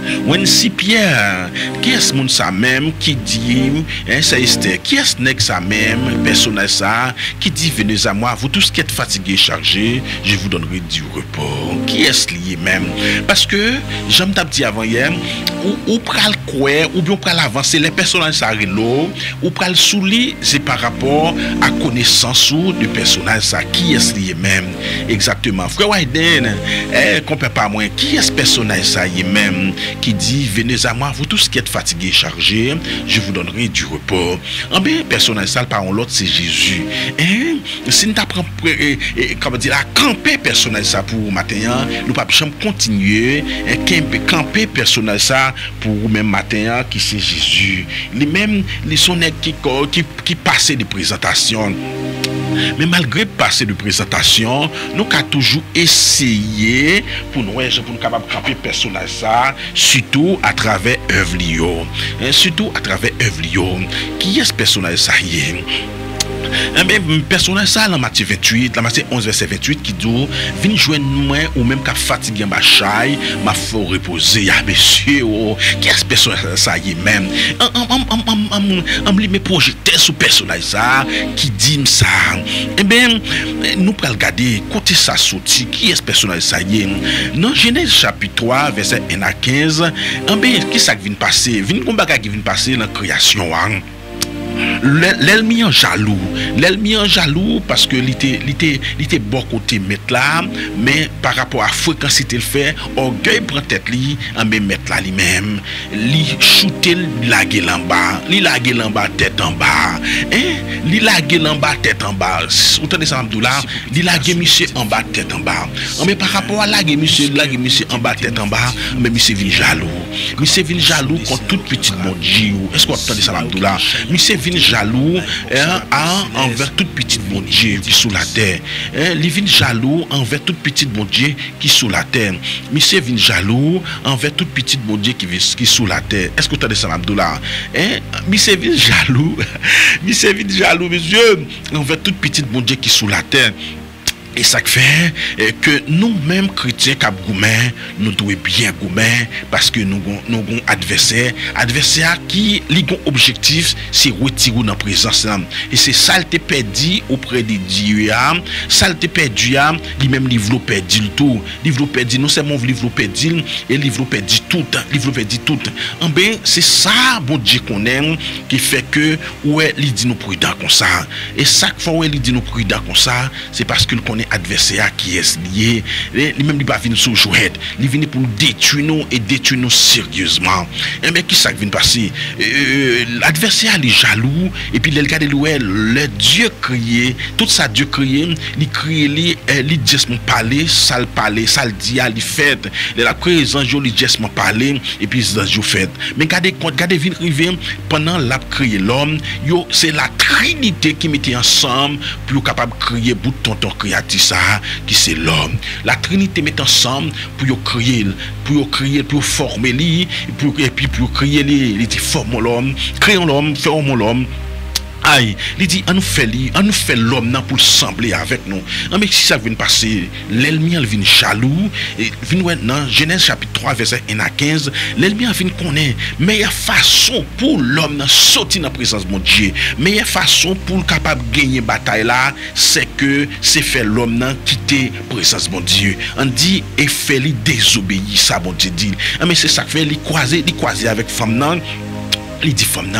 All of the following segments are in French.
When si Pierre, qui est-ce moun ça même qui dit, c'est Esther, qui est-ce nèg ça même, personnage ça, qui dit venez à moi, vous tous qui êtes fatigués, chargés, je vous donnerai du repos. Qui est-ce lié même? Parce que, j'aime t'ai dit avant hier, ou pral quoi, ou bien pral avancer, les personnages ça relo, ou pral souli, c'est par rapport à connaissance ou de personnage ça, qui est-ce lié même? Exactement. Frère Wyden, compare pas moins, qui est ce personnage ça y est même, qui dit venez à moi, vous tous qui êtes fatigués, chargés, je vous donnerai du repos. En bien, personnage ça, par l'autre, c'est Jésus. Si nous t'apprend, comment dire, à camper personnage ça pour matin, nous pas jamais continuer, camper personnage ça pour même matin, qui c'est Jésus. Les mêmes, les sonnets qui passaient des présentations. Mais malgré passer de présentation, nous avons toujours essayé pour nous capables de camper personnage ça, surtout à travers œuvre. Surtout à travers œuvre. Qui est ce personnage ça y est? Personnage ça dans Matthieu 28, dans Matthieu 11 verset 28 qui dit viens joindre moi ou même qu'à fatigué en bachai m'a faut reposer à monsieur qui est ce personnage ça y est même me projeter sur personnage ça qui dit ça nous pour regarder côté ça sorti qui est ce personnage ça y est dans Genèse chapitre 3 verset 1 à 15 qui ça vient passer vient comme bagage qui vient passer dans création l'ennemi en jaloux parce que il était bon côté mettre là mais par rapport à fréquence il fait orgueil prend tête li en même mettre là lui-même li shooter laguer en bas tête en bas li laguer en bas tête en bas autant de ça là li laguer monsieur en bas tête en bas mais par rapport à laguer monsieur en bas tête en bas mais monsieur vient jaloux contre toute petite bon Dieu est-ce qu'on entend ça là monsieur vient jaloux envers toute petite bon Dieu qui sous la terre. Il vient jaloux envers toute petite bon Dieu qui sous la terre. Monsieur vient jaloux envers toute petite bon Dieu qui sous la terre. Est-ce que tu as des Abdullah? Monsieur vient jaloux. Monsieur envers toute petite bon Dieu qui sous la terre. Et ça fait que nous-mêmes chrétiens cap goumen nous devons bien goumen parce que nous avons adversaire qui li gon objectif c'est retirer dans présence et c'est ça te perdu auprès de Dieu ça te perdu lui-même livre perdu le tout livre perdu non seulement livre perdu et livre perdu tout en ben c'est ça bon Dieu qu'on aime qui fait que ouais il dit nous prudent comme ça et chaque fois où il dit nous prudent comme ça c'est parce qu'il connaît adversaire qui est lié lui même il pas venir sous jouet il vient pour détruire nous sérieusement et mais qui ça vient passer l'adversaire est jaloux et puis il regarde le Dieu crié tout ça Dieu crié il crie il dit parler ça dit il fait la présence il dit parler et puis ça fait mais regardez vient arriver pendant la crier l'homme c'est la Trinité qui mettait ensemble pour capable crier bout de ton créatif ça qui c'est l'homme la Trinité met ensemble pour créer pour former lui et puis pour créer lui dit formons l'homme créons l'homme formons l'homme. Aïe, il dit on nous fait l'homme pour sembler avec nous. Mais si ça vient passer, l'ennemi vient jaloux et vient dans Genèse chapitre 3 verset 1 à 15, l'ennemi vient connaître meilleure façon pour l'homme sortir dans la présence de mon Dieu. Meilleure façon pour capable gagner bataille là, c'est faire l'homme quitter la présence de mon Dieu. On dit et fait lui désobéir ça bon Dieu dit. Mais c'est ça que fait lui croiser avec femme nan. Il dit femme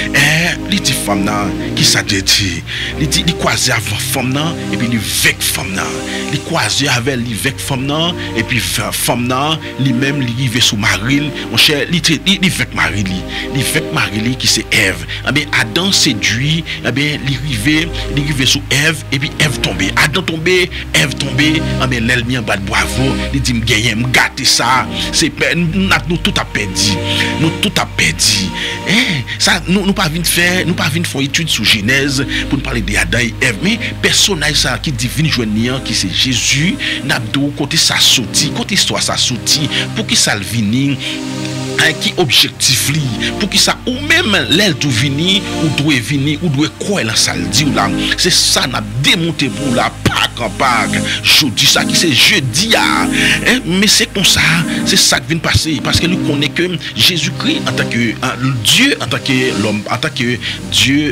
qui ça dit il dit il croise avec femme nan et puis il vec femme nan il croise avec lui vec femme nan et puis femme nan lui même il rive sous Marie mon cher il vec Marie qui c'est Ève bien Adam séduit bien il rive sous Ève et puis Ève tombé Adam tombé Ève tombé bien l'ennemi en bas de bravo il dit me gagner me gâter ça c'est nous tout a perdu ça nous pas venir faire étude sur Genèse pour nous parler d'Adam et Ève mais personnage ça qui divine joignant qui c'est Jésus n'abdou côté ça sorti côté histoire ça sorti pour qui ça venir qui objectif li, pour qui ça ou même l'aile tout vini ou doit venir ou doit quoi la salle dit ou là, c'est ça n'a démonté pour la Pâques en Pâques, jeudi ça qui c'est jeudi mais c'est comme ça, c'est ça qui vient passer parce que nous connaissons que Jésus-Christ en tant que Dieu, en tant que l'homme, en tant que Dieu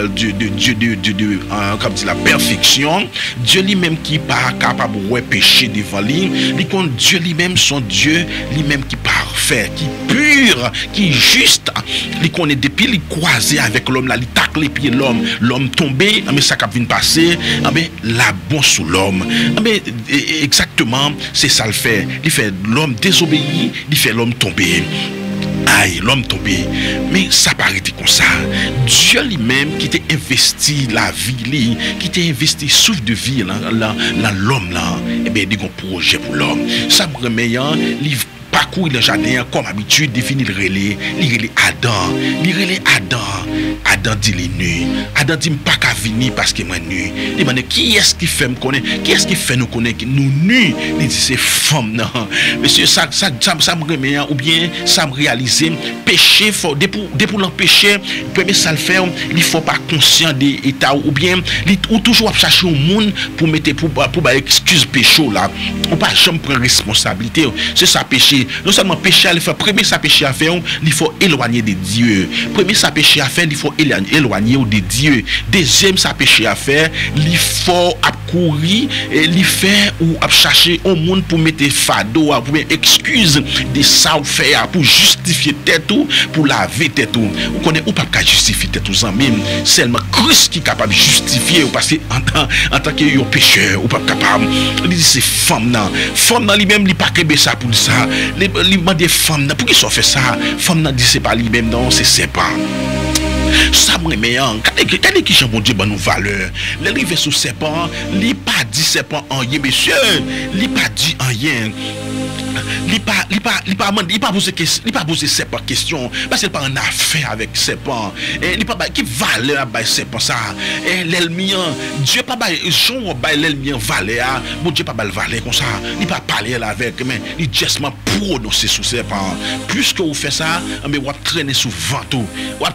comme dit la perfection, Dieu lui-même qui pas capable de pécher devant lui, Dieu lui-même son Dieu lui-même qui parfait, qui pur, qui juste, il connaît depuis il croisé avec l'homme là, il tacle les pieds l'homme tombé, mais ça qui vient passer, mais la bon sous l'homme, mais exactement c'est ça le fait, il fait l'homme désobéi, il fait l'homme tomber. Aïe, l'homme tombé. Mais ça paraît comme ça. Dieu lui-même qui t'a investi la vie, qui t'a investi souffle de vie dans l'homme là, eh bien, il y a un projet pour l'homme. Ça me remet livre parcours le jardin comme habitude définit le relais Adam dit les nuits Adam dit pas qu'à venir parce que moi nu il demande qui est-ce qui fait me connaître qui est-ce qui fait nous connaître nous nus il dit c'est femme non monsieur ça me remet ou bien ça me réaliser péché faut pour l'empêcher premier ça le faire il faut pas conscient des états ou bien ou toujours chercher au monde pour mettre pour excuse péché là ou pas jamais prendre responsabilité c'est ça péché non seulement péché à faire premier ça péché à faire il faut éloigner de Dieu premier ça péché à faire il faut éloigner de Dieu deuxième ça péché à faire il faut courir et il faire ou chercher au monde pour mettre fardeau pour bien excuse de ça ou faire pour justifier tête ou pour laver tête ou connaît ou pas justifier tête ou même seulement Christ qui est capable de justifier ou parce que en tant que pécheur ou pas capable il dit c'est femme là lui-même il pas que ça pour ça les demander femme pour qui ça fait ça femme dit c'est pas lui-même non c'est pas ça me meilleur quand qui chambon Dieu ba nous valeur l'arrivé sous serpent li pas dit serpent en rien monsieur li pas dit en rien il pas poser serpent question parce qu'il pas en affaire avec serpent et il pas qui valeur ba serpent ça et l'ennemi Dieu pas ba Jean ba l'ennemi valeur bon Dieu pas ba valeur comme ça il pas parler avec mais il justement prononcer sous serpent puisque vous fait ça mais vous traîner sous ventou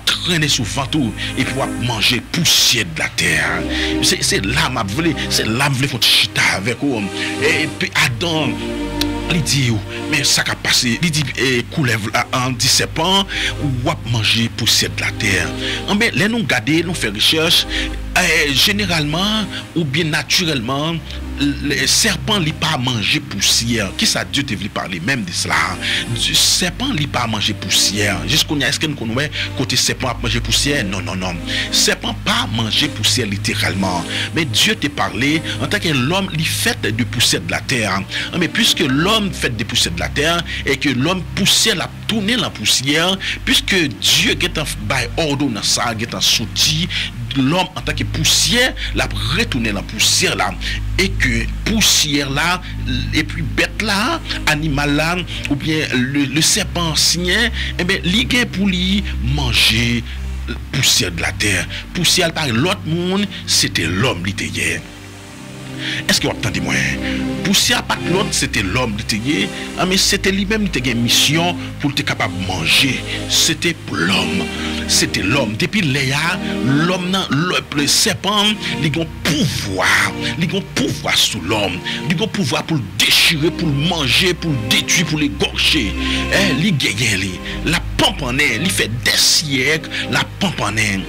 et puis vous manger poussière de la terre c'est là m'a voulu faut chita avec vous et puis Adam il dit mais ça a passé il dit coulève en 17 serpent ou manger poussière de la terre mais là nous garder nous faire recherche généralement ou bien naturellement le serpent il pas manger poussière qui ça Dieu te veut parler même de cela du serpent il pas manger poussière jusqu'on est-ce que nous connaissons côté serpent a manger poussière non serpent pas manger poussière littéralement mais Dieu te parlé en tant que l'homme il fait de poussière de la terre mais puisque l'homme fait de poussière de la terre et que l'homme poussière la tourner la poussière puisque Dieu est en bail ordonnance ça est en sorti l'homme en tant que poussière la retourner la poussière là et que poussière là et puis bête là animal là ou bien le serpent ancien et bien li gen pour lui manger poussière de la terre poussière par l'autre monde c'était l'homme li te hier. Est-ce que vous entendez moi? Poussière pas l'autre, c'était l'homme mais c'était lui-même qui a une mission pour être capable de manger. C'était pour l'homme. C'était l'homme. Depuis l'homme, le serpent, il a un pouvoir. Il a un pouvoir sur l'homme. Il a un pouvoir pour le déchirer, pour le manger, pour le détruire, pour l'égorger. Il gagne. La pompe en est. Il fait des siècles. La pompe en est.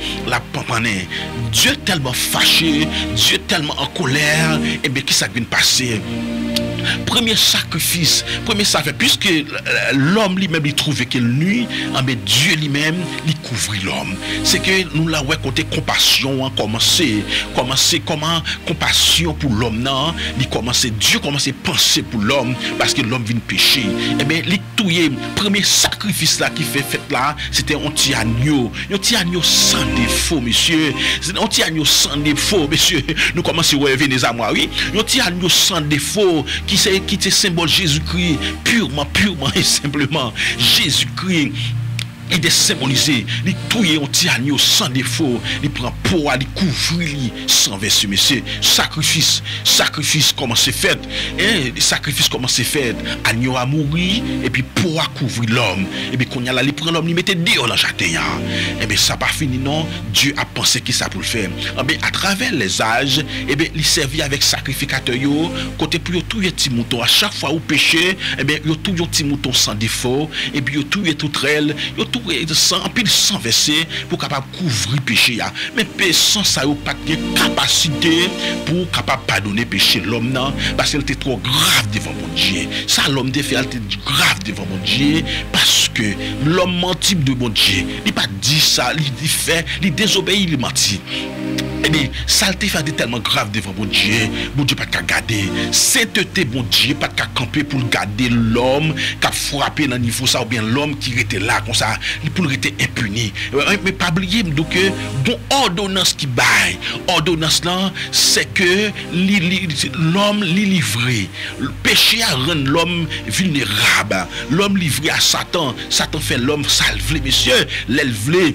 Dieu est tellement fâché. Dieu est tellement en colère. Et bien, qui ça vient de passer? Premier sacrifice, puisque l'homme lui-même il trouvait qu'il nuit, mais Dieu lui-même il couvrit l'homme. C'est que nous là ouais côté compassion commencer comment compassion pour l'homme non, Dieu commence à penser pour l'homme parce que l'homme vient pécher. Et bien il touye premier sacrifice là qui fait là, c'était un petit agneau sans défaut monsieur. Un petit agneau sans défaut monsieur. Nous commençons à revenir à moi oui, un petit agneau sans défaut qui est symbole Jésus-Christ, purement et simplement Jésus-Christ. et de symboliser, il touille un petit agneau sans défaut, il prend pour il couvre sans verser, monsieur. Sacrifice comment c'est fait, sacrifice comment c'est fait, agneau a mouru, et puis pour couvrir l'homme, et puis quand il a il prend l'homme, il mettait dehors dans le jardin, et bien ça pas fini non, Dieu a pensé que ça pour le faire, et bien à travers les âges, et bien il servit avec sacrificateur, côté pour tout les petits moutons, à chaque fois au péché, et bien il tout les petits moutons sans défaut, et puis il tout les tout trelle, il tout sans puis sans verser pour capable couvrir péché, mais sans ça il pas de capacité pour capable pardonner péché l'homme non, parce qu'il était trop grave devant mon Dieu. Ça l'homme de fait était grave devant mon Dieu parce que l'homme menti de mon Dieu. Il pas dit ça, il fait, il désobéit, il mentit. Eh bien, saleté fait tellement grave devant mon Dieu pas qu'à garder. Sainteté, mon Dieu, pas qu'à camper pour garder l'homme qui a frappé dans le niveau ça, ou bien l'homme qui était là comme ça, pour rester impuni. Mais pas oublier donc bon ordonnance qui baille. Ordonnance là, c'est que l'homme li livré. Le péché a rend l'homme vulnérable. L'homme livré à Satan. Satan fait l'homme salvé, monsieur, l'élevé.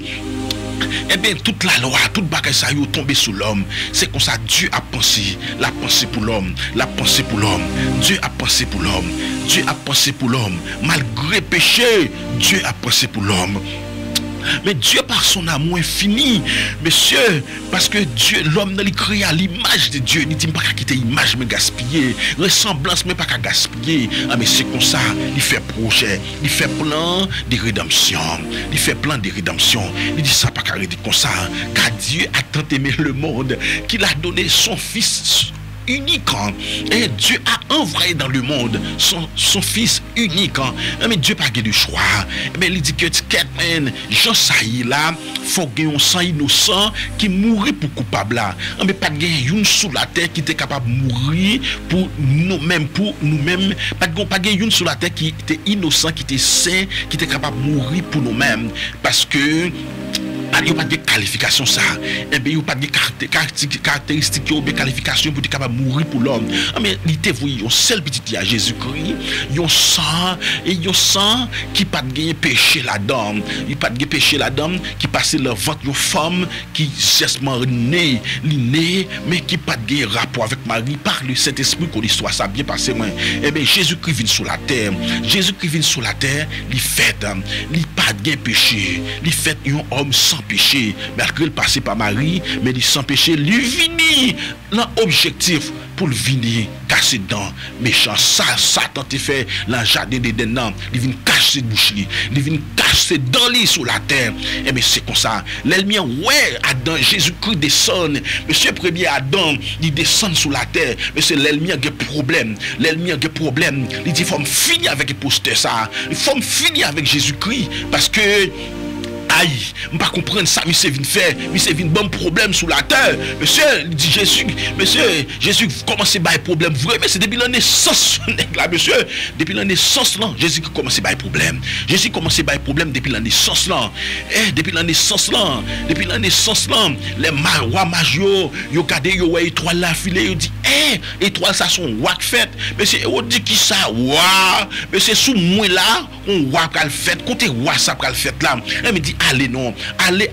Eh bien, toute la loi, toute bagaille ça y est tombé sous l'homme. C'est comme ça Dieu a pensé, la pensée pour l'homme, la pensée pour l'homme. Dieu a pensé pour l'homme. Dieu a pensé pour l'homme. Malgré péché, Dieu a pensé pour l'homme. Mais Dieu par son amour infini, monsieur, parce que Dieu, l'homme il crée à l'image de Dieu, il dit pas qu'à quitter l'image mais gaspiller, ressemblance mais pas qu'à gaspiller. Ah mais c'est comme ça, il fait projet, il fait plan de rédemption, il fait plan de rédemption. Il dit ça pas qu'à dire comme ça, car Dieu a tant aimé le monde qu'il a donné son fils unique, et Dieu a envoyé dans le monde son fils unique, mais Dieu pas de choix, mais il dit que Jean Saï là faut gagner un sang innocent qui mourit pour coupable là, mais pas gagner une sous la terre qui était capable de mourir pour nous-mêmes, pas gagner une sous la terre qui était innocent, qui était saint, qui était capable de mourir pour nous-mêmes, parce que il n'y a pas de qualification ça. Et bien, il n'y a pas de caractéristiques ou de qualification pour être capable de mourir pour l'homme. Mais il te voit, il y a un seul petit à Jésus-Christ, il y a un sang, et il y a un sang qui pas de péché là-dedans. Il n'y a pas de péché là-dedans, qui passe le ventre d'une femme qui justement née, mais qui pas de rapport avec Marie par le Saint-Esprit qu'on l'histoire ça bien passé. Et bien, Jésus-Christ vient sur la terre. Jésus-Christ vient sur la terre, il fait, il pas de péché, il fait un homme sans péché, malgré le passé par Marie, mais il sans péché, lui vini l'objectif pour le venir casser dents méchant. Ça Satan te fait dans le jardin d'Éden, il vient casser bouche, il vient casser dents sur la terre. Et mais c'est comme ça, l'ennemi ouais Adam, Jésus-Christ descend, monsieur premier Adam, il descend sur la terre, mais c'est l'ennemi a des problèmes, il dit faut me finir avec les posters ça, il faut me finir avec Jésus-Christ, parce que aïe, je ne pas comprendre ça, monsieur vient faire, monsieur vient bon problème sur la terre. Monsieur, il dit Jésus commence à avoir problème vrai, mais c'est depuis la naissance là, monsieur, depuis la naissance là, Jésus commence à avoir problème. Jésus commence à avoir problème depuis la naissance là. Depuis la naissance là, les rois magios, ils regardent yo étoile la filée, ils dit étoile ça son roi fait. Mais c'est on dit qui ça roi, mais c'est sous moi là, on roi pral fait, côté roi ça pral fait là. Il me dit allez non, allez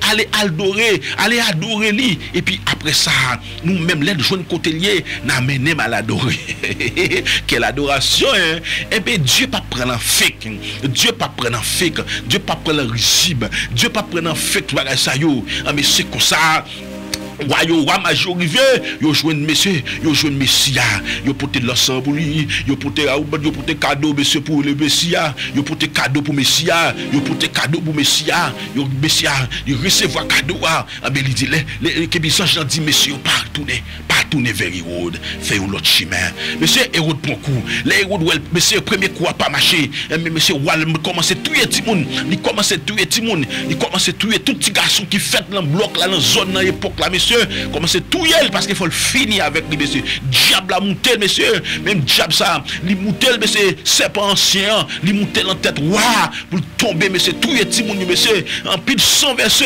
adorer lui, et puis après ça nous même les jeunes côteliers n'amener mal adorer. Quelle adoration hein? Et bien Dieu pas prendre en fake, Dieu pas prendre en fake, Dieu pas prendre en risible, Dieu pas prendre en fake bagay ça yo. Mais c'est comme ça. Yo major rivé, yo joine monsieur, yo joine messia, yo porter l'ensemble pour lui, yo porter cadeau monsieur pour le messia, yo porter cadeau pour messia, yo porter cadeau pour messia, yo messia, il recevoir cadeau ah ben il dit les que Jean dit monsieur pas tourner vers Hérode, fait un autre chemin. Monsieur Hérode prend coup, les Hérode monsieur premier coup a pas marché, mais monsieur Wal commence à tuer tout le monde, il commence à tuer tout petit garçon qui fait dans bloc là dans zone dans époque là monsieur commence à tuer parce qu'il faut le finir avec lui monsieur. Diable a monté monsieur, même diable ça, il monté monsieur, c'est pas ancien, il monté en tête waouh pour tomber monsieur, tuer tout le monde monsieur, en pile sans verser,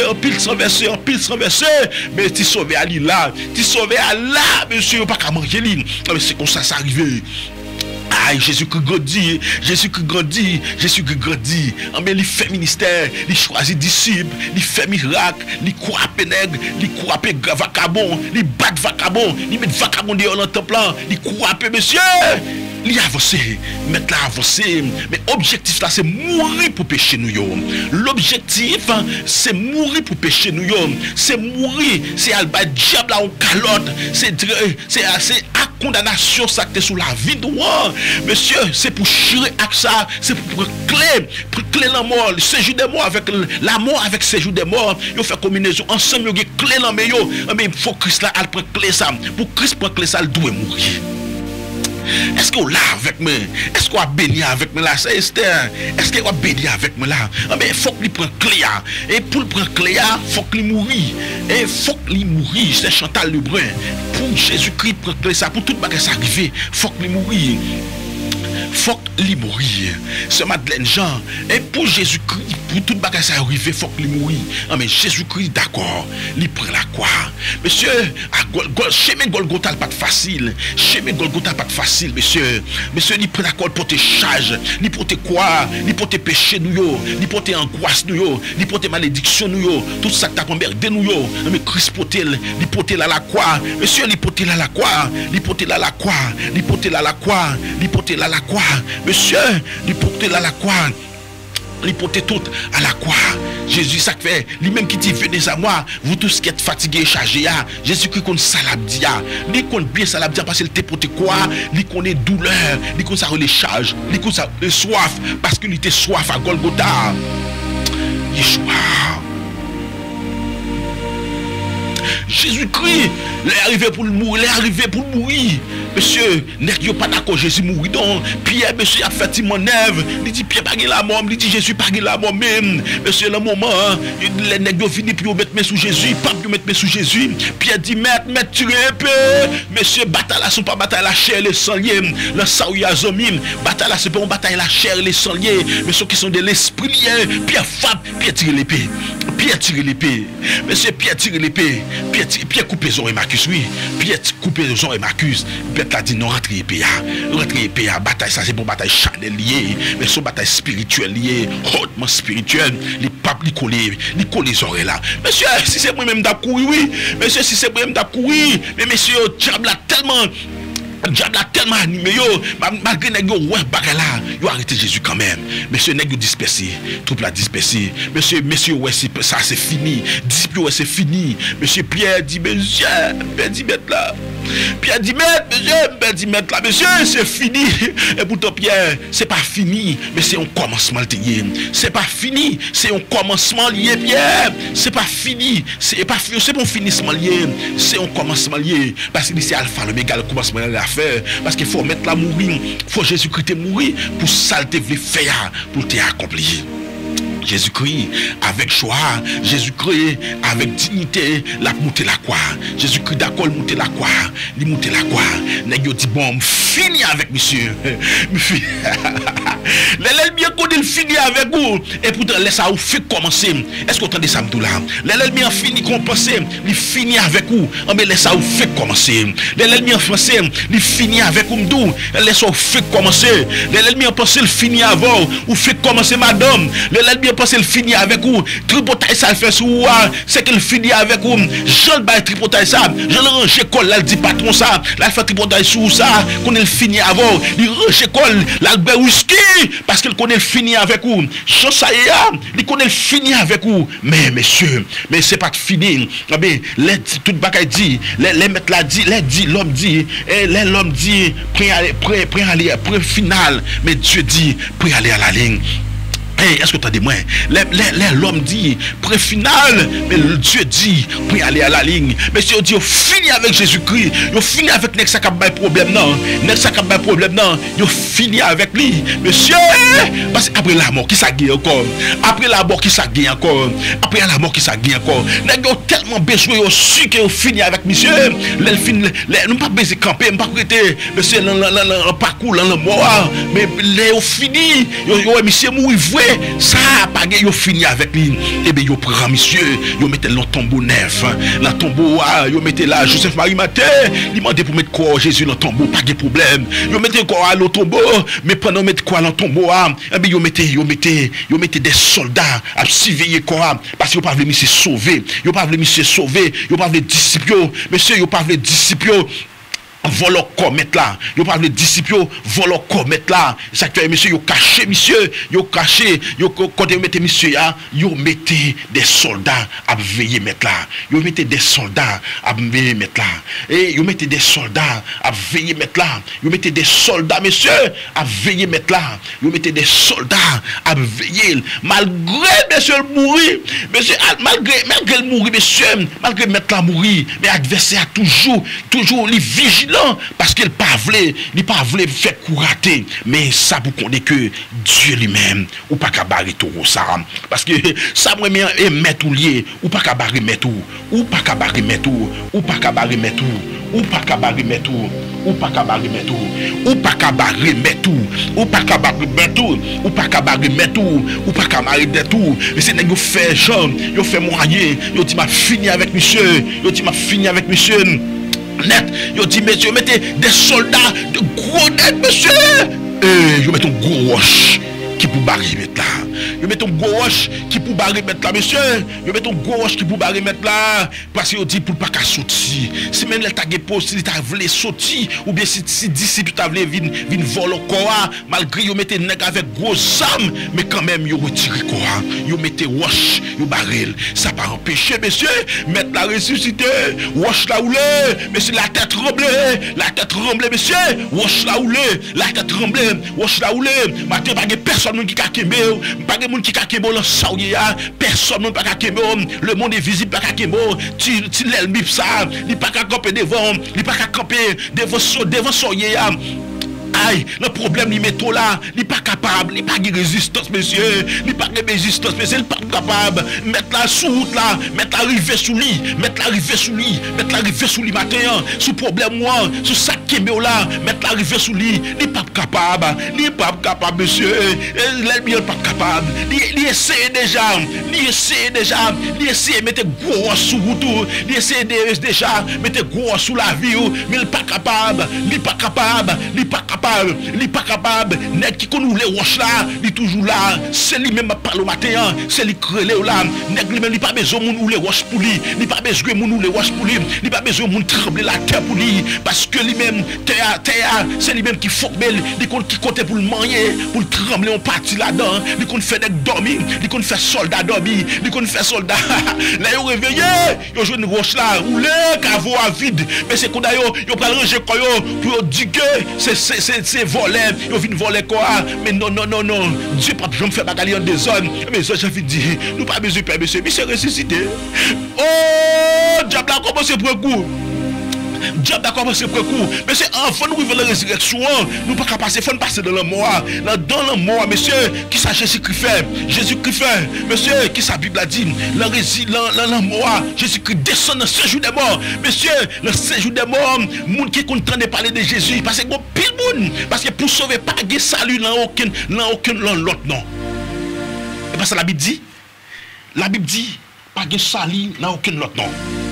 mais tu sauvé Ali là, tu sauvé Allah monsieur, pas qu'à manger lui. Mais c'est comme ça ça arrivé. bataille. Jésus-Christ grandit, Jésus-Christ grandit, Jésus-Christ grandit. Mais il fait ministère, il choisit disciples, il fait miracle, il croipe nègre, il croipe vacabon, il bat vacabon, il met vacabon dehors dans le temple, il croipe monsieur. Il a avancé, mettre là avancé, mais l'objectif là c'est mourir pour pécher nous. L'objectif c'est mourir pour pécher nous. C'est mourir, c'est alba diable là en calotte, c'est à condamnation ça qui est sous la vie de moi. Monsieur, c'est pour chirer avec ça, c'est pour clé la mort, le séjour des morts avec la mort avec séjour des morts. Ils fait combinaison ensemble, ils ont clé la mais il faut que Christ là elle prend clé ça. Pour Christ prend clé ça, il doit mourir. Est-ce qu'on l'a avec moi? Est-ce qu'on a béni avec moi là? C'est Esther. Est-ce qu'on a béni avec moi là? Mais il faut qu'il prenne clé. Et pour le prendre clé, il faut qu'il mourit. Et il faut qu'il mourit. C'est Chantal Lebrun. Pour Jésus-Christ prendre clé ça, pour tout le bagage arriver, il faut qu'il mourit. Faut qu'il mourir. C'est Madeleine Jean. Et pour Jésus-Christ, pour tout bagage arriver, faut qu'il mourir. Mais Jésus-Christ, d'accord, il prend la croix. Monsieur, chemin Golgotha pas facile. Chemin Golgotha pas facile, monsieur. Monsieur, il prend la croix pour te charge, il porte quoi, il porte péché nous, il porte angoisse nous, il porte malédiction nous, tout ça t'a emmerdé nous. Mais Christ il porte là la croix. Monsieur, il porte là la croix, il porte là la croix, il porte là la croix, il porte là la croix. Monsieur, il porte là la croix. Il porte tout à la croix. Jésus, ça fait, lui-même qui dit, venez à moi, vous tous qui êtes fatigués et chargés, Jésus-Christ connaît salabdia. Il connaît bien salabdia parce qu'il te porte quoi? Il connaît douleur, il connaît ça les charges, il connaît ça le soif, parce qu'il était soif à Golgotha. Yeshua. Jésus-Christ, il est arrivé pour le mourir, il est arrivé pour le mourir. Monsieur, n'est-ce pas d'accord, Jésus mourit donc. Pierre, monsieur, a fait mon œuvre. Il dit, Pierre, pas la mort. Il dit, Jésus, pas la mort même. Monsieur, le moment, les nègres finissent pour mettre mes sous Jésus. Pas pour mettre mes sous Jésus. Pierre dit, maître, tu es peu. Monsieur, bataille là, ce n'est pas bataille la chair et les sang liés. Le sang, il y a zomim. Bataille là, ce n'est pas une bataille la chair et les sang liés. Mais ceux qui sont de l'esprit lié. Pierre frappe, Pierre tire l'épée. Pierre tire l'épée. Monsieur, Pierre tire l'épée. Pierre coupe les oreilles Marcus, oui. Pierre coupe les oreilles Marcus. Pierre l'a dit non, rentrez PA. Rentrez PA. Bataille, ça c'est pour bataille charnelle liée. Mais c'est bataille spirituelle liée, hautement spirituelle. Les papes, les collent les oreilles là. Monsieur, si c'est moi-même d'accourir, oui. Monsieur, si c'est moi-même d'accourir. Mais monsieur, diable a tellement. Le diable a tellement animé, malgré que vous avez arrêté Jésus quand même. Monsieur, vous avez dispersé, troupe la dispersé. Monsieur, ouais, ça c'est fini. Disciple, ouais, c'est fini. Monsieur Pierre dit, monsieur, Pierre dit, mettre là. Pierre dit, Pierre dit, mettre là. Monsieur, c'est fini. Et pourtant, Pierre, c'est pas fini, mais c'est un commencement lié. C'est pas fini, c'est un commencement lié, Pierre. C'est pas fini, c'est pas fini, c'est pas finissement lié. C'est un commencement lié. Parce que c'est alpha, le méga, le commencement lié. Parce qu'il faut mettre la mourir, il faut Jésus-Christ mourir pour saleté faire pour te accomplir. Jésus-Christ avec joie, Jésus-Christ avec dignité, la monter la croix. Jésus-Christ d'accord, monter la croix, il monter la croix. Nèg yo dit bon, fini avec monsieur. L'ennemi bien qu'on fini avec vous et pourtant laisse ça vous fait commencer. Est-ce que vous entendez ça tout là? L'ennemi a fini qu'on penser, il finit avec vous. Mais laisse ça vous fait commencer. L'ennemi a pensé, il finit avec vous tout. Laisse ça vous fait commencer. L'ennemi a pensé il finit avant, ou fait commencer madame. L'ennemi parce qu'il finit avec vous, tripotaille ça le fait sous c'est qu'il finit avec vous. Jean le tripotaille ça, Jean le range école, là il dit patron ça, là il fait tripotaille sous ça, qu'on il finit avant, il range école, là il boit whisky, parce qu'il connaît le fini avec vous. Jean ça y est, il connaît le fini avec vous. Mais monsieur, mais c'est pas fini. Mais les tout bagaille dit, les maîtres là dit, l'homme dit, et l'homme dit, prêt aller, prêt final, mais Dieu dit, prêt aller à la ligne. Hey, est-ce que tu as des moyens? L'homme dit, pré-final, mais Dieu dit, pour aller à la ligne. Mais si on dit, on finit avec Jésus-Christ, on finit avec Nek Sakabay problème, non. Nek Sakabay problème, non. On finit avec lui. Monsieur, parce qu'après la mort, qui s'agit encore? Après la mort, qui s'agit encore? Après la mort, qui s'agit encore? Nous avons tellement besoin, on su qu'on finit avec monsieur. Nous pas besoin de camper, nous pas prêter, monsieur, le parcours, le mort. Mais on finit, monsieur mourir vrai. ça pas yo fini avec lui. Et bien yo prend monsieur, yo mettez le tombeau neuf, la tombeau yo mettez là Joseph Marie Matin, il demandé pour mettre quoi Jésus dans le tombeau, pas de problème. Yo mettez quoi à le tombeau, mais pendant mettre quoi dans le tombeau, et bien yo mettez des soldats à surveiller quoi, parce que yo pas voulu monsieur sauver, yo pas voulu monsieur sauver, yo pas voulu disciples, monsieur yo pas voulu disciples volo commettre là, yo pas les disciples volo commettre là, ça que monsieur yo caché yo quand vous mettez monsieur là, yo mettez des soldats à veiller mettre là, yo mettez des soldats à veiller mettre là, et yo mettez des soldats à veiller mettre là, yo mettez des soldats monsieur à veiller mettre là, yo mettez des soldats à veiller malgré monsieur mourir, monsieur malgré le mourir monsieur, malgré mettre là mourir, mais adversaire a toujours les vigilant parce qu'il pas voulait faire courater, mais ça vous connaît que Dieu lui-même ou pas qu'à barrer tout ça, parce que ça moi et mettre ou lié ou pas qu'à barrer mettre ou pas qu'à barrer mettre ou pas qu'à barrer mettre ou pas qu'à barrer mettre ou pas qu'à barrer mettre ou pas qu'à barrer mettre ou pas qu'à barrer mettre ou pas qu'à barrer mettre ou pas qu'à barrer tout, mais c'est nèg yo fait genre yo fait moyen yo dit m'a fini avec monsieur, yo dit m'a fini avec monsieur net, yo dit monsieur mettez des soldats de gros net monsieur, yo mettez un gros roche qui pour barrer mettre là, yo mettez un gros roche qui pour barrer mettre là monsieur, yo mettez un gros roche qui pour barrer mettre là, parce que yo dit pour pas qu'à sortir, si même l'état gè possible t'a voulu sortir ou bien si disciple t'a voulu vinn voler quoi, malgré yo mettez nèg avec gros armes, mais quand même yo retiré quoi, yo mettez roche yo barrel, ça pas empêcher monsieur mettre la ressuscité, roche là oulé, monsieur la tête tremblée monsieur, roche là oulé, la tête tremblée, roche là oulé, matin pas personne qui a kembe, pas de monde qui a kembe personne pas a kembe, le monde est visible pas a kembe, tu l'elmip ça, il pas camper devant, il pas camper devant soyer. Aïe, le problème il met tout là, il pas capable, il pas de résistance monsieur, il pas de résistance monsieur, il pas capable mettre la sous route là, mettre la rivière sous lit, mettre la rivière sous lit matin, sous problème moi, sous sac qui est là, mettre la rivière sous lit, il pas capable monsieur, l'ennemi il pas capable, il essaie déjà, il essaie mettre gros sous route, il essaie déjà mettre gros sous la vie, mais il pas capable, nèg qui connaît les roches là, il toujours là, c'est lui même parle au matin, c'est lui crélé là, nèg lui même il pas besoin moun ou les roches pour lui, il pas besoin moun ou les roches pour lui, il pas besoin moun trembler la terre pour lui, parce que lui même terre c'est lui même qui faut belle, il qui compte pour le manger, pour le trembler on parti là-dedans, il compte faire nèg dormir, il compte faire soldat dormir, il compte faire soldat. Là yo réveillé, yo joue une roche là, ou le caveau à vide, mais c'est qu'on a yo pral ranger quoi yo pour dire que c'est voler, ils viennent voler quoi, mais non, Dieu pas jamais faire bagarre en des zones, mais ça j'ai dit, nous pas besoin de monsieur, mais c'est ressuscité. Oh, diable a commencé pour coup. Dieu d'accord c'est pour coup, mais c'est enfin nous vivons la résurrection, nous pas passer, faut passer dans la mort, dans la mort monsieur, qui ça Jésus-Christ fait, monsieur, qui sa Bible a dit, la mort, Jésus-Christ descend dans ce jour des morts, monsieur, le séjour des morts, monde qui est content de parler de Jésus, parce que bon pile monde, parce que pour sauver pas de salut dans aucun l'autre non. Et parce que la Bible dit, pas de salut dans aucun l'autre non.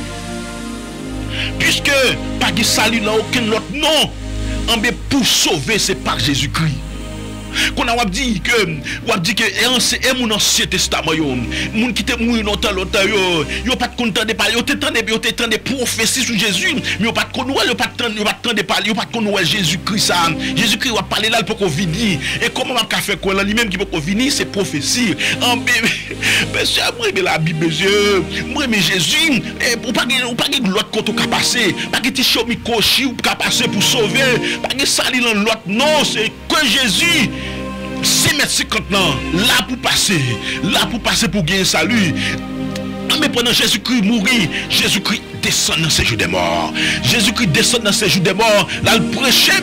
Puisque pas de salut dans aucun autre non, mais pour sauver c'est par Jésus-Christ. Qu'on a dit que et mon ancien testament yo moun qui te mouri longtemps yo pas content de parler, yo t'entend des prophéties sur Jésus, mais yo pas connaître yo pas de parler, yo pas connaître Jésus-Christ ça. Jésus-Christ va parler là pour qu'on vienne. Et comment on faire quoi là lui-même qui peut venir c'est prophétie. Monsieur moi la Bible monsieur, moi mais Jésus ou pas l'autre côté qui passer, pas que ti chomi cochi ou qui passer pour sauver, pas que salir dans l'autre non, c'est que Jésus 6,50 ans, là pour passer pour gagner salut. Mais pendant Jésus-Christ mourit, Jésus-Christ descend dans ces jours des morts. Jésus-Christ descend dans ces jours des morts, là le prêcher,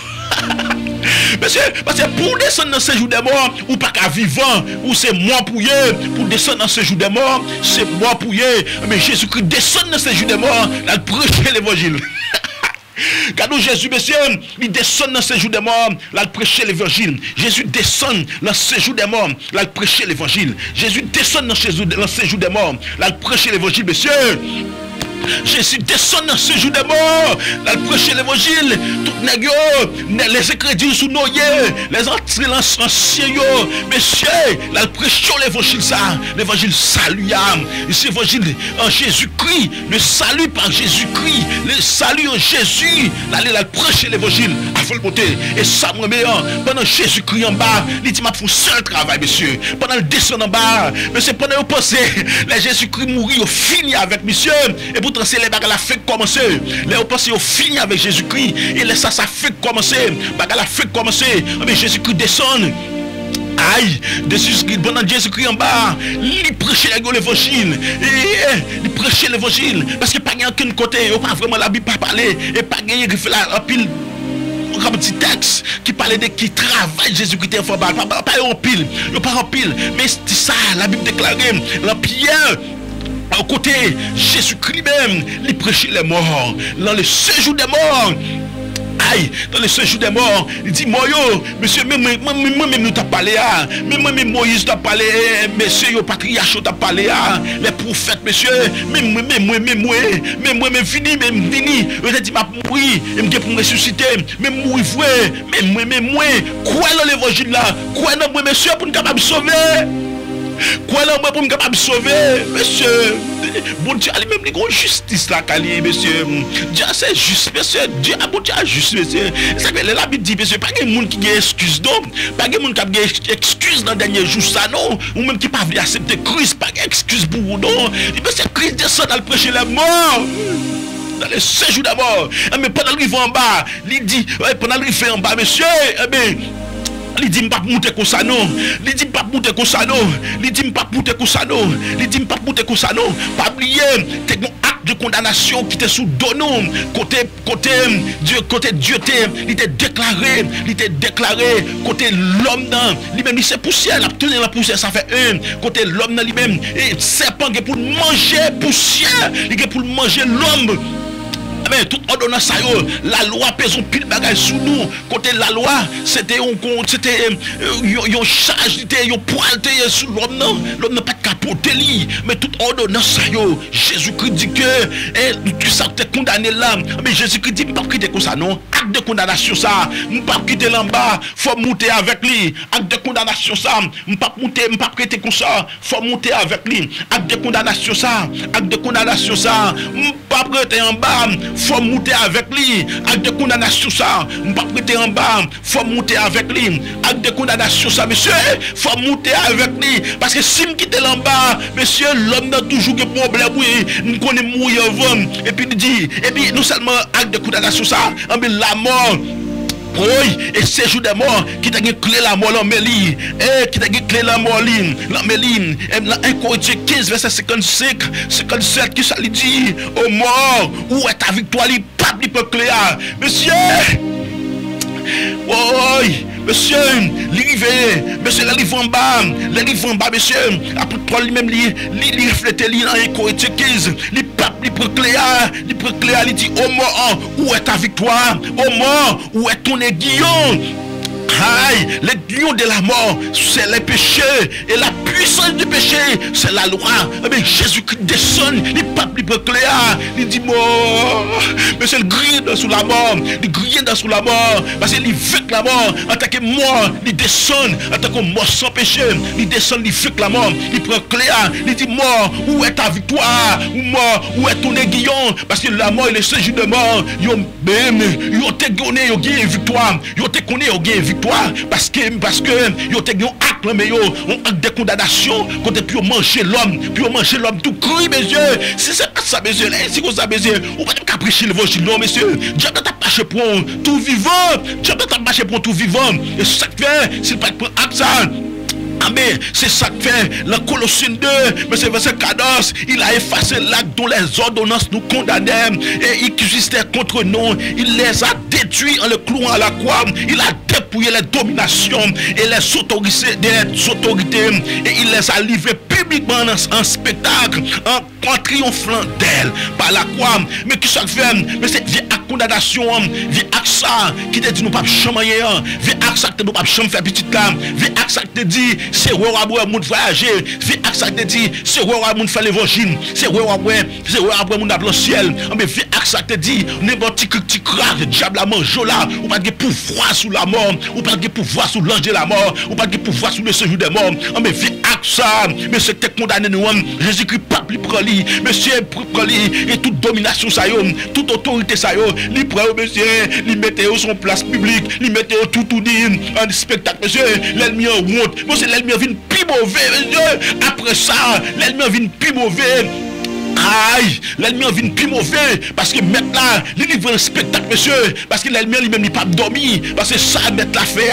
monsieur, parce que pour descendre dans ces jours des morts, ou pas qu'à vivant, ou c'est moi pour descendre dans ces jours des morts, c'est moi pour mais Jésus-Christ descend dans ces jours des morts, là le prêcher l'évangile. Gardons Jésus, monsieur, il descend dans ce jour des morts, là, il prêcher l'évangile. Jésus descend dans ce jour des morts, là, il prêcher l'évangile. Jésus descend dans ce jour des morts, là, il prêcher l'évangile, monsieur. Jésus descend dans ce jour des morts, là, il prêcher l'évangile. Tout les écrédits sous nos yeux, les anciens, monsieur, là, il prêcher l'évangile, ça, l'évangile salut, c'est l'évangile en Jésus-Christ, le salut par Jésus-Christ, le salut en Jésus, là, il prêcher l'évangile à folle beauté. Et ça, moi, pendant Jésus-Christ en bas, il dit, m'a fait un seul travail, monsieur. Pendant le descend en bas, monsieur, pendant que vous pensez, les Jésus-Christ mourir, il fini avec monsieur, et pourtant, c'est les bagages la fait commencer. Les vous pensez, il fini avec Jésus-Christ, et les ça fait commencer. Bagages la fait commencer. Mais Jésus-Christ descend. Aïe, pendant Jésus-Christ en bas, il prêchait l'évangile. Il prêchait l'évangile. Parce que pas de aucun côté, il n'y a pas vraiment la Bible pas parler. Et pas gagner qui fait la pile. Un petit texte qui parlait de qui travaille Jésus-Christ en bas. Pas en pile. Il n'y a pas en pile. Mais c'est ça, la Bible déclarait. La Pierre. À côté, Jésus-Christ même, il prêchait les morts. Dans le séjour des morts. Aïe, dans le séjour des morts, il dit, moi, monsieur, moi-même, nous t'a parlé, moi-même, Moïse t'a parlé, monsieur, le patriarche t'a parlé, les prophètes, monsieur, même fini, je t'ai dit, m'a mouru, et me pour me ressusciter, même mourir, moi, quoi dans l'évangile là, quoi dans moi, monsieur, pour nous capable de sauver? Quoi là, moi, pour me capable de sauver, monsieur? Bon Dieu, lui-même, il y a une justice là, monsieur. Dieu, c'est juste, monsieur. Dieu, bon Dieu, juste, monsieur. Ça fait la Bible dit, monsieur, pas de monde qui a excuse, non. Pas de monde qui a excuse dans le dernier jour, ça, non. Ou même qui pas venu accepter Christ, pas d'excuse pour vous, non. Monsieur, Christ descend dans le prêcher la mort. Dans le séjour d'abord. Mais pendant le rive en bas, il dit, pendant le rive en bas, monsieur, il dit pas monter comme ça non. Il dit pas monter comme ça non. Il dit pas monter comme ça non. Il dit pas monter comme ça non. Pas oublier t'es un acte de condamnation qui était sous donon côté Dieu il était déclaré côté l'homme dans lui-même il c'est poussière la tenir la poussière ça fait un côté l'homme dans lui-même et serpent qui pour manger poussière il pour manger l'homme. Mais tout ordonnance la loi pèse un pile bagage sous nous. Côté la loi, c'était une charge, un poil sous l'homme. L'homme n'a pas de capoter lui. Mais tout ordonnance Jésus-Christ dit que tu sais que tu es condamné là. Mais Jésus-Christ dit, pas quitter comme ça, non. Acte de condamnation ça. Pas quitter là en bas. Faut monter avec lui. Acte de condamnation ça. Pas monter, pas quitter comme ça. Faut monter avec lui. Acte de condamnation ça. Acte de condamnation ça. Pas prêter en bas. Faut monter avec lui. Acte de condamnation ça. Pas prêter en bas. Faut monter avec lui. Acte de condamnation ça, monsieur. Faut monter avec lui. Parce que si me quitte là en bas, monsieur, l'homme n'a toujours que problème. Oui, nous connaissons mourir avant. Et puis il dit, et puis non seulement acte de condamnation ça, mais la mort. Oui, et c'est jour des morts qui t'a clé la mort l'embellie. Et qui t'a clé la mort l'embellie. Et dans 1 Corinthiens 15, verset 55, 57, qui ça lui dit, ô mort, où est ta victoire, pas peut clé. Monsieur, oui, monsieur, monsieur, la livre en bas, monsieur, après Paul lui-même, il reflète dans 1 Corinthiens 15, il procléa, il dit, ô mort, où est ta victoire? Ô mort, où est ton aiguillon? Aïe, l'aiguillon de la mort, c'est les péchés. Et la puissance du péché, c'est la loi. Mais Jésus-Christ descend, il pape, il procléa, il dit mort. Mais c'est le grille sous la mort. Il grille sous la mort. Parce qu'il veut la mort. En tant que mort, il descend. En tant que mort sans péché, il descend, il veut la mort. Il procléa, il dit mort, où est ta victoire? Ou mort, où est ton aiguillon? Parce que la mort, il est séjour de mort. Ils ont te donné, ils ont gagné victoire. Ils ont te connu, ils ont gagné victoire. Parce que yo te un acte mais yo un acte de condamnation quand puis manger l'homme tout cru monsieur si c'est pas ça monsieur si vous ça monsieur on va pas prêcher l'évangile non monsieur Dieu t'a marché pour tout vivant Dieu t'a marché pour tout vivant et ça fait s'il pas pour acte ça. Amen. C'est ça que fait le Colossiens 2, verset 14. Il a effacé l'acte dont les ordonnances nous condamnaient et qui existaient contre nous. Il les a détruits en le clouant à la croix. Il a dépouillé les dominations et les autorités, et il les a livrés publiquement en spectacle, en triomphant d'elle par la croix. Mais qui ça fait? Mais c'est via la condamnation, via ça qui te dit nous pas chamayer, via ça que nous pas cham faire petite là, via ça qui te dit c'est roi monde voyager, via ça qui te dit c'est roi monde faire l'évangile, c'est roi monde dans le ciel. Mais via ça qui te dit n'importe qui craque diable à manger là, ou pas de pouvoir sous la mort, ou pas de pouvoir sous l'ange de la mort, ou pas de pouvoir sous le séjour des morts. Mais via ça, mais c'était condamné nous, Jésus-Christ pas plus prend lui, monsieur prend lui, et toute domination ça yo, toute autorité ça yo, li prend monsieur, li mettez son place publique, li mettez tout dit en spectacle monsieur, l'ennemi en honte, monsieur l'ennemi vient plus mauvais monsieur, après ça, l'ennemi vient plus mauvais. Aïe, l'ennemi vient plus mauvais parce que maintenant, il livre un spectacle, monsieur. Parce que l'ennemi lui-même n'est pas dormi. Parce que ça mettre la fait,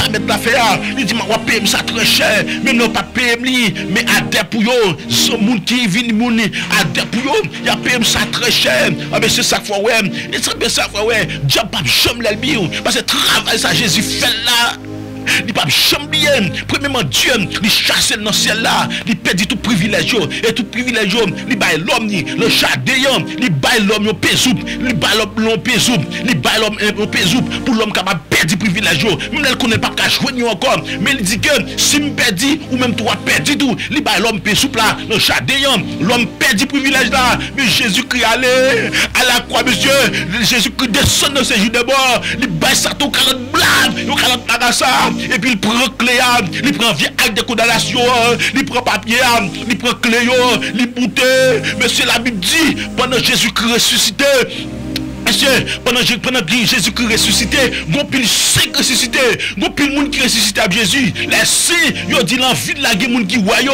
il dit, moi, paye ça très cher. Même non, pas payer, mais à des pouillons, ce monde qui vient, à des pouillons, il a payé ça très cher. Ah, mais c'est ça qu'il faut, ouais. Et c'est ça qu'il faut, ouais. Dieu pas jamais l'ennemi. Parce que travail, ça, Jésus fait là. Il pas bien. Premièrement, Dieu, il chasse dans le ciel là, il perdit tout privilège, et tout privilège, il baille l'homme, le jardin, il baille l'homme, il baille l'homme, il baille l'homme, pour l'homme capable de perdre privilège. Même elle ne connaît pas qu'à jouer encore, mais il dit que si je perdis, ou même toi perdis tout, il baille l'homme, là, le jardin, l'homme perdit privilège là, mais Jésus-Christ allait à la croix, monsieur, Jésus-Christ descend dans ses jours de mort, il baille ça tout 40 blagues, 40 bagassas. Et puis il prend clé, il prend vieux acte de condamnation, il prend papier, il prend clé, il bouteille. Mais c'est la Bible dit, pendant Jésus-Christ ressuscité, monsieur, pendant que Jésus-Christ ressuscité, il y a pile 5 ressuscités, il y a pile monde qui ressuscité à Jésus. Les si, il dit l'envie de la guerre, monde qui voyait,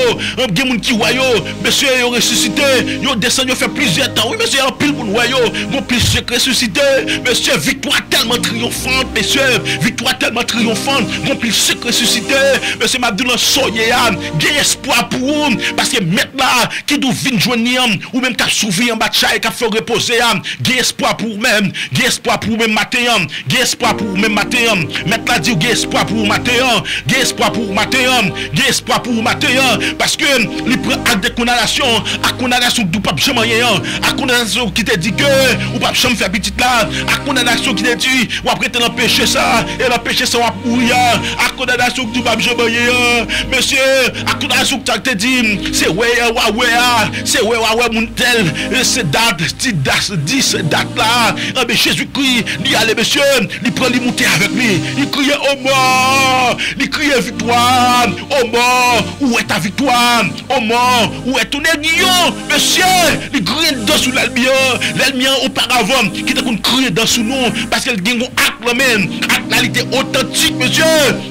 monsieur, il ressuscité, il descendu, il fait plusieurs temps. Oui, monsieur, il y a pile monde voyait, il y a pile 5 ressuscités. Monsieur, victoire tellement triomphante, monsieur, victoire tellement triomphante, il y a pile 5 ressuscités. Monsieur, m'a dit, soyez, il y a espoir pour vous, parce que maintenant, qui doit venir joindre, ou même qui a sauvé en bataille, qui a fait reposer, il y a espoir pour même, il y a espoir pour même matin, il y a espoir pour même matin. Maintenant, dit, il y a espoir pour matin, il y a espoir pour matin, il y a espoir pour matin, parce que il prend acte de condamnation, à condamnation du pape jamais, à condamnation qui te dit que, ou pape jamais faire petit là, à condamnation qui te dit, ou après t'en péché ça, et l'empêcher ça, ou pourrir, à condamnation du pape jamais, monsieur, à condamnation qui te dit, c'est ouais, c'est ouais, mon tel, c'est date, dit date là, mais Jésus-Christ, il allait, monsieur, il prend les monter avec lui, il criait au mort, il criait victoire, au mort, où est ta victoire, au mort, où est ton ennemi, monsieur, il criait dans sous l'ennemi auparavant, qui t'a crié dans sous nous, parce qu'il y a un acte là, il était authentique, monsieur.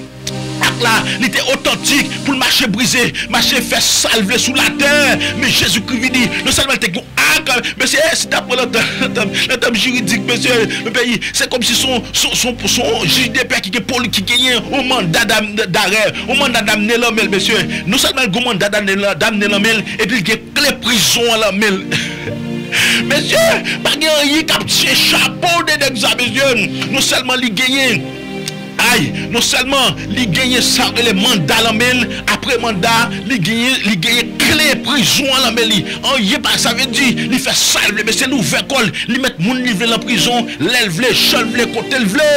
Là, il était authentique pour le marché brisé, marché fait salver sous la terre. Mais Jésus-Christ dit, non seulement il était un acte, mais c'est d'après le terme juridique, monsieur, le pays, c'est comme si son juge de paix qui gagnait au mandat d'arrêt, au mandat d'amener l'homme, monsieur. Non seulement il a un mandat d'amener l'homme, et puis il y a clé prison à l'homme. Monsieur, pas rien qui a petit chapeau d'examen, monsieur, non seulement il gagne. Aïe, non seulement il gagne ça les mandats à la après mandat, il gagne clé prison à la ça veut dire il fait salve, mais c'est l'ouvert col, il met mon livre dans la prison, l'élève les chèvres les côtés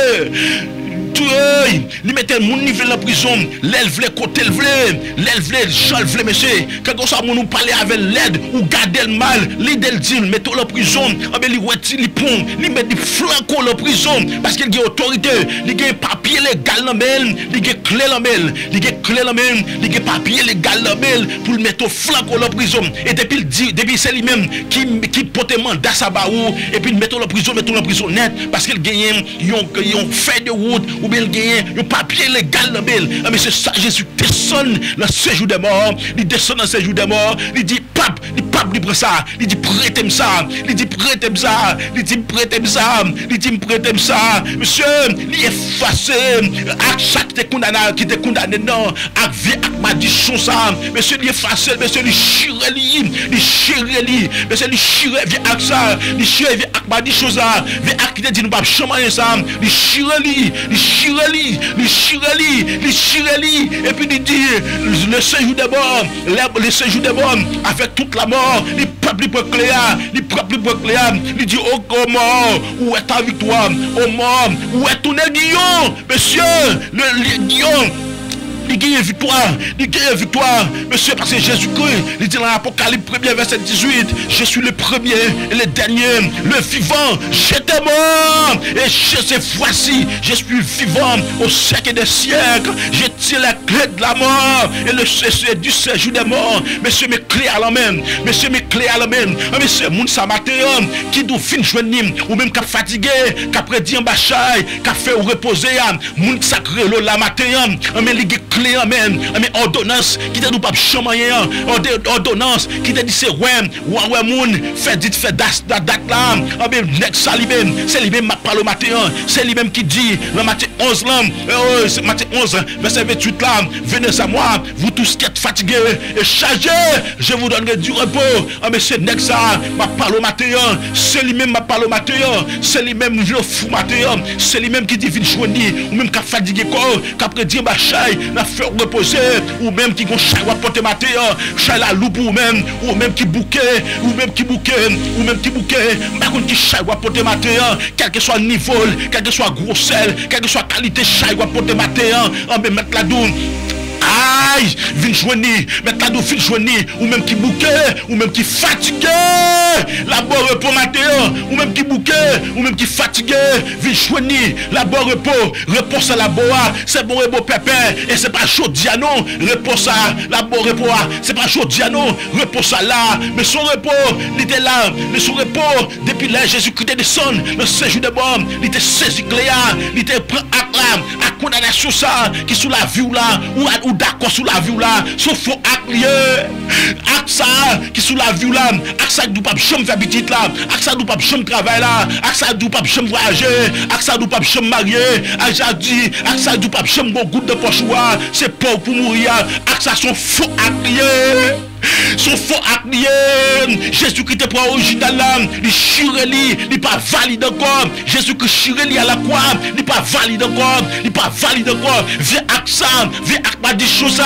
il mettait mon niveau dans la prison, l'élève les côtés l'élève les chèvres monsieur, quand ça nous parler avec l'aide ou garder le mal, l'idée dit mettez la prison, il retire les ponts, il met des flancos la prison parce qu'il y a autorité, il y a papier légal dans mail, il y a clé dans mail, il y a clé dans mail, il y a papier légal dans mail pour le mettre au flanco la prison et depuis c'est lui-même qui porte mandat ça baou et puis mettre la prison net parce qu'il gagne un fait de route ou bien il gagne un papier légal dans mail. Mais c'est ça Jésus descend dans ce séjour des morts, il descend dans ce séjour des morts, il dit pape peuple prend ça, il dit prêtez-moi ça, il dit prêtez-moi ça, il dit prêtez-moi ça, il dit prêtez-moi ça. Monsieur, il est effacé à chaque qui était condamné non, à vie à malédiction ça. Monsieur, il est effacé, monsieur, il chire lui, monsieur, il chire vient à ça, il chire vient à malédiction ça, vient à qui te dit nous pas changer ça, il chire lui, et puis il dit le séjour des morts, le séjour des morts avec toute la mort, les peuples procléa, il dit oh mort, où est ta victoire, oh mort, où est ton aiguillon, monsieur, le guillon. Il gagne victoire, monsieur, parce que Jésus-Christ, il dit dans l'Apocalypse 1er, verset 18, je suis le premier et le dernier, le vivant, j'étais mort, et cette fois-ci, je suis vivant au siècle des siècles, je tiens la clé de la mort, et le du séjour des morts, monsieur, mes clés à la main, monsieur, moun sa matin, qui doit fin joindre, ou même qui fatigué, qui prédit en bachai, qui fait reposer, moun sacré la matin, mais les clé, amen, mais ordonnance qui te nous pas chamayer, ordonnance qui te dit c'est ouais moun fait dit fait date là, amen, next c'est lui même parle au matin, c'est lui même qui dit le matin 11 là, c'est matin 11 verset 28 là, venez à moi vous tous qui êtes fatigués et chargés, je vous donnerai du repos. Mais c'est next ça m'a parle au matin, c'est lui même m'a parle au matin, c'est lui même le fou matin, c'est lui même qui dit vite joindre ou même qui fatigué corps, qui après dire bachai faire reposer, ou même qui vont chaque porter matin, chaque la loupe ou même qui bouquet, ou même qui par contre qui chaque porter matin, quel que soit le niveau, quel que soit grosseur, quelle que soit qualité, chaque porter matin, on peut mettre la douce. Aïe, vin joigner, mettre la douce, vin joigner, ou même qui bouquet, ou même qui fatigué, la bonne repos matin, ou même qui bouquet, ou même qui fatigué, vin joigner, la bonne repos à la boa, c'est bon repos pépé, et c'est pas chaud non, repos à la bonne repos, c'est pas chaud non, repos à là, mais son repos, il était là, mais son repos, depuis là, Jésus-Christ est descendu, le séjour de bon, il était saisi cléa, il était prêt à condamnation ça, qui sous la vue là, ou d'accord sous la vue là, sauf faux acte ça, qui sous la vue là, acte ça du pape chambre faire petite là, acte ça du pape chambre travail là, acte ça du pape chambre voyager, acte ça du pape chambre marier, acte ça du pape chambre bon goutte de pochoua, c'est pauvre pour mourir, acte ça sont faux acte son faux acte Jésus-Christ est pas original là, il chireli, il pas valide encore, Jésus-Christ chireli à la croix, il pas valide encore, viens avec ça, viens avec ma dit choses,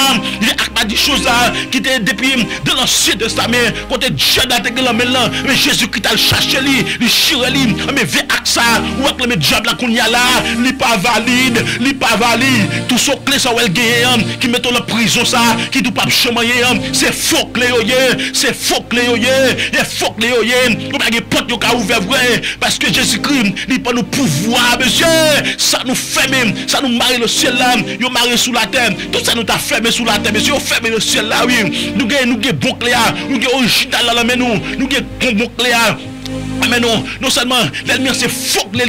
qui était depuis de l'ancien testament, quand Dieu a été là maintenant, mais Jésus-Christ a cherché il chireli, mais viens avec ça, ou avec le diable là qu'on y a là, il pas valide, tout ce clé ça ou elle gagne, qui met dans la prison ça, qui doit pas chamayer, c'est faux clé, c'est faux clé, et faux clé, on a des portes qui ont ouvert vrai, parce que Jésus-Christ, il pas nous pouvoir, monsieur, ça nous ferme, ça nous marie le ciel là, nous marie sous la terre, tout ça nous t'a fermé sous la terre, monsieur, on ferme le ciel là, oui, nous gagnons bon clé, nous gagnons original là, mais nous gagnons bon clé. Mais non seulement l'ennemi c'est faux que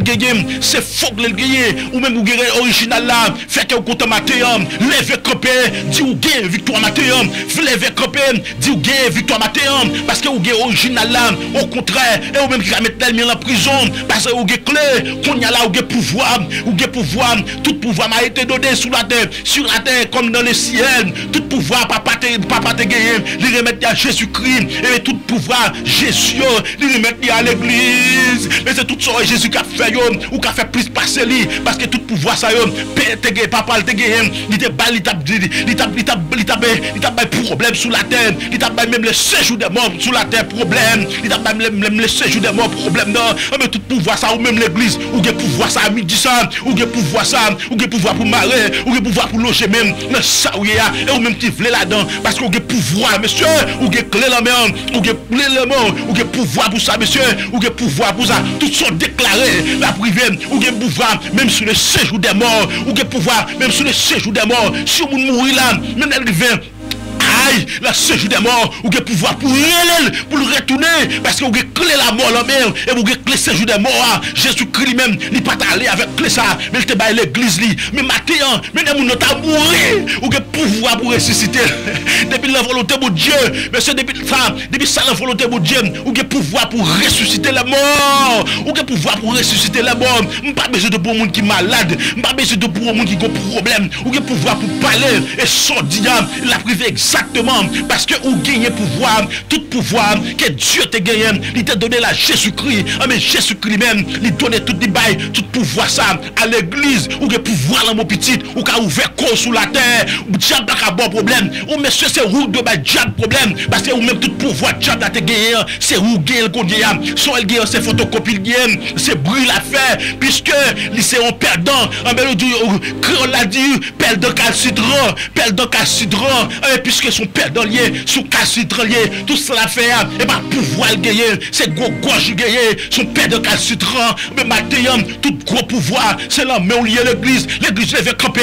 ou même vous guérir original là, fait que vous comptez matin, levez camper, dit vous gagnez victoire matin, levez camper, dit vous gagnez victoire matin, parce que vous gagnez original là, au contraire, et vous même qui va mettre l'ennemi en prison, parce que vous gagnez clé, qu'on y a là, vous gagnez pouvoir, tout pouvoir m'a été donné sur la terre comme dans le ciel, tout pouvoir, papa te gagné, il remettre à Jésus-Christ, et tout pouvoir, Jésus, il remettre à l'église. Mais c'est tout ça Jésus qui a fait ou qui a fait plus passer lui, parce que tout pouvoir ça papa il t'a problème sous la terre, il t'a même le séjour des morts sous la terre problème, il t'a même le séjour des morts problème non, mais tout pouvoir ça ou même l'église ou que pouvoir ça à midi ça ou que pouvoir ça ou que pouvoir pour marrer ou que pouvoir pour loger même dans ça et ou même qui voulait là-dedans parce qu'on a pouvoir monsieur ou que clé la main ou que l'élément ou que pouvoir pour ça monsieur ou que pouvoir pour ça, tout sont déclarés, la privée, ou que pouvoir, même sur le séjour des morts, ou que pouvoir, même sur le séjour des morts, si on mourit là, même elle vient. aïe, la séjour des morts, ou avez pouvoir pour le retourner, parce que vous avez clé la mort la mer, et vous avez clé séjour des morts. Jésus-Christ lui-même, il n'est pas allé avec clé ça, mais il était à l'église, mais maintenant, mais les gens ont mouru, ou avez pouvoir pour ressusciter. Depuis la volonté de Dieu, monsieur, depuis ça, la volonté de Dieu, ou avez pouvoir pour ressusciter les morts, ou avez pouvoir pour ressusciter les morts. Pas besoin de pour monde qui est malade, pas besoin de pour monde qui a un problème, ou avez pouvoir pour parler et sortir la privé exactement, parce que vous gagnez pouvoir, tout pouvoir que Dieu t'a gagné, il t'a donné la Jésus-Christ, mais Jésus-Christ même, il donne tout les bails, tout pouvoir ça à l'église, ou que pouvoir dans mon petit, ou qu'a ouvert corps sous la terre, ou diable n'a pas bon problème, ou monsieur c'est où de bas diable problème, parce que ou même tout pouvoir diable t'a gagné, c'est où gagne le gagne, soit elle gagne c'est photocopie gagne, c'est brûle à faire, puisque c'est un perdant, on l'a dit, perdant calcitran, perdant calcitran, puisque son perdant lié, son calcitran lié, tout cela fait, et pas pouvoir le gagner, c'est gros gauche gagner, son perdant calcitran, mais maintenant, tout gros pouvoir, c'est là, mais on lié l'église lève camper,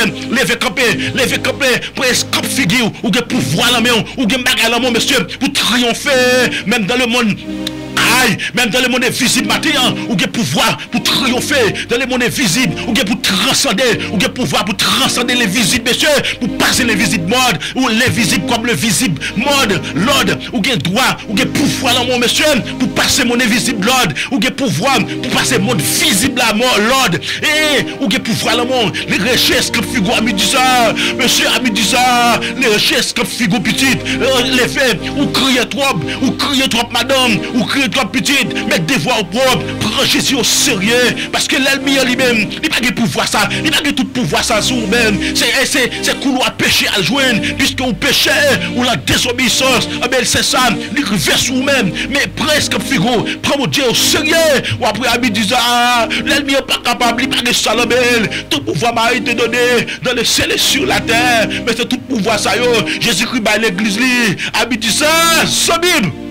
pour escape figure, ou que pouvoir la main, ou que bagarre la main, monsieur, pour triompher, même dans le monde. Même dans le monde invisible maintenant, ou que pouvoir pour triompher dans le monde invisible, ou que pour transcender, ou que pouvoir pour transcender les visibles, messieurs, pour passer les visibles mode, ou les visibles comme le visible mode, l'ordre, ou que droit, ou que pouvoir dans mon monsieur, pour passer mon invisible l'ordre, ou que pouvoir pour passer mon visible à mort l'ordre, et ou que pouvoir dans mon les richesses comme figure à midi ça, monsieur à midi ça, les richesses comme figure petite, les faits, ou crier trop madame, ou crier trop petite, mais devoir propre, prends Jésus au sérieux, parce que l'ennemi lui-même, il n'a pas de pouvoir ça, il n'a pas de tout pouvoir ça sur vous-même, c'est couloir péché à joindre, puisque vous péchez, ou la désobéissance, c'est ça, il revient sur vous-même, mais presque figure, prends mon Dieu au sérieux, ou après Ami dit ça, l'ennemi n'est pas capable, il n'a pas de salabelle, tout pouvoir m'a été donné dans le ciel et sur la terre, mais c'est tout pouvoir ça, Jésus-Christ, l'église, Ami dit ça, sa Bible.